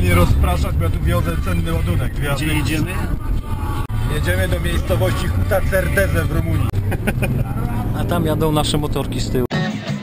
nie rozpraszać, bo ja tu wiozę cenny ładunek. Gdzie jedziemy? Jedziemy do miejscowości Huta Cerdeze w Rumunii. A tam jadą nasze motorki z tyłu.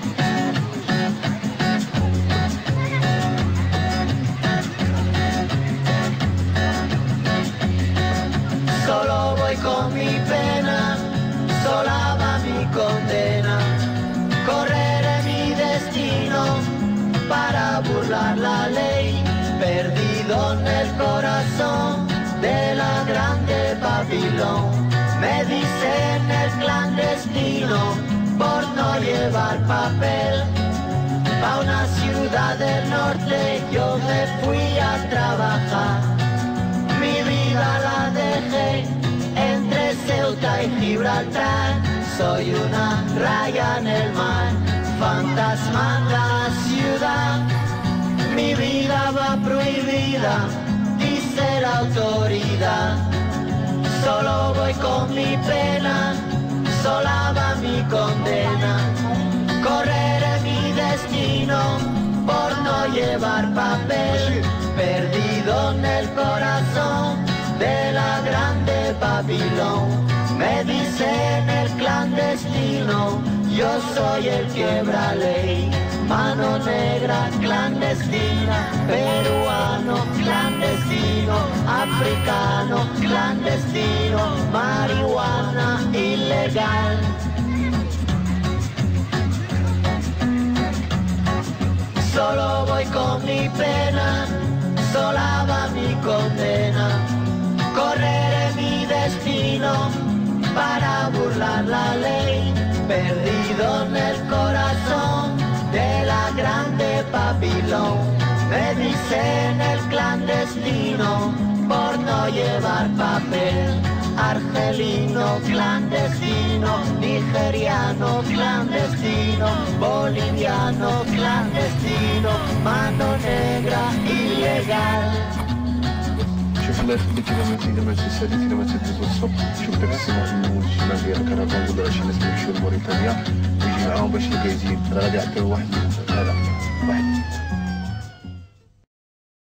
Solo voy con mi pena, sola va mi condena. Correré mi destino para burlar la ley, perdido en el corazón de la grande Babilón. Me dicen el clandestino por no llevar papel. Pa' una ciudad del norte yo me fui a trabajar. Mi vida la dejé entre Ceuta y Gibraltar. Soy una raya en el mar, fantasma en la ciudad. Mi vida va prohibida, dice la autoridad. Solo voy con mi pena, sola va mi condena. Correré mi destino por no llevar papel, perdido en el corazón de la grande Babilón. Me dicen el clandestino, yo soy el quebra ley. Mano negra clandestina, peruano clandestino, africano clandestino, marihuana ilegal. Solo voy con mi pena, sola va mi condena. Correré mi destino para burlar la ley, perdido en el corazón de la grande Babilón. Me dicen el clandestino por no llevar papel. Argelino clandestino, nigeriano clandestino, boliviano clandestino, mano negra ilegal. شوف الله يخليك إذا ما تمشي السادس إذا ما تدوز الصبح شوف داك السماح من الشمال ديال الكرفان ولا شي ناس كيمشيو لموريتانيا ويجي معاهم باش يلقى يزيد راه غادي يعطيو واحد هذا